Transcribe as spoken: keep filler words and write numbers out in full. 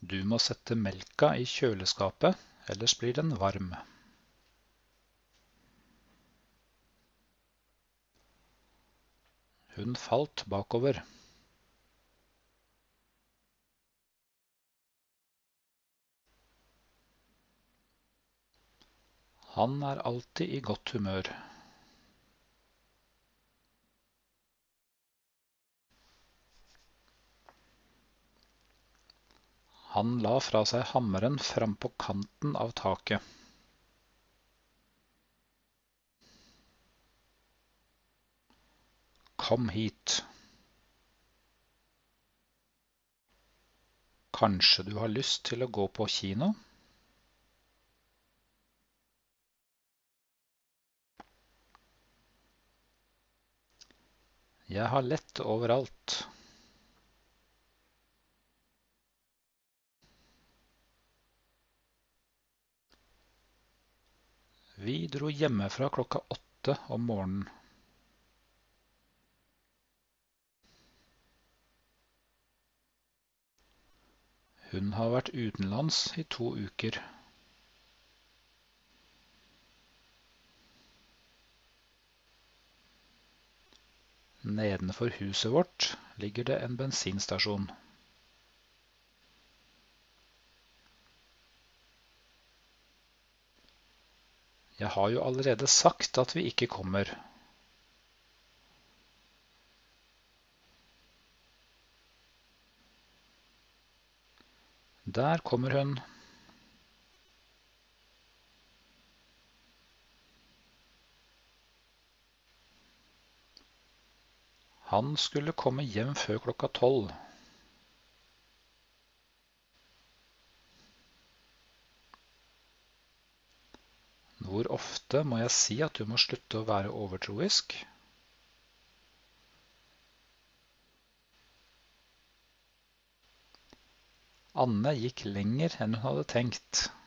Du må sette melka i kjøleskapet, ellers blir den varm. Hun falt bakover. Han er alltid i godt humør. Han la fra seg hammeren fram på kanten av taket. Kom hit. Kanskje du har lyst til å gå på kino? Jeg har lett overalt. Vi dro hjemmefra klokka åtte om morgenen. Hun har vært utenlands i to uker. Nedenfor huset vårt ligger det en bensinstasjon. Jeg har jo allerede sagt at vi ikke kommer. Der kommer hun. Han skulle komme hjem før klokka tolv. Hvor ofte må jeg si at du må slutte å være overtroisk? Anne gikk lenger enn hun hadde tenkt.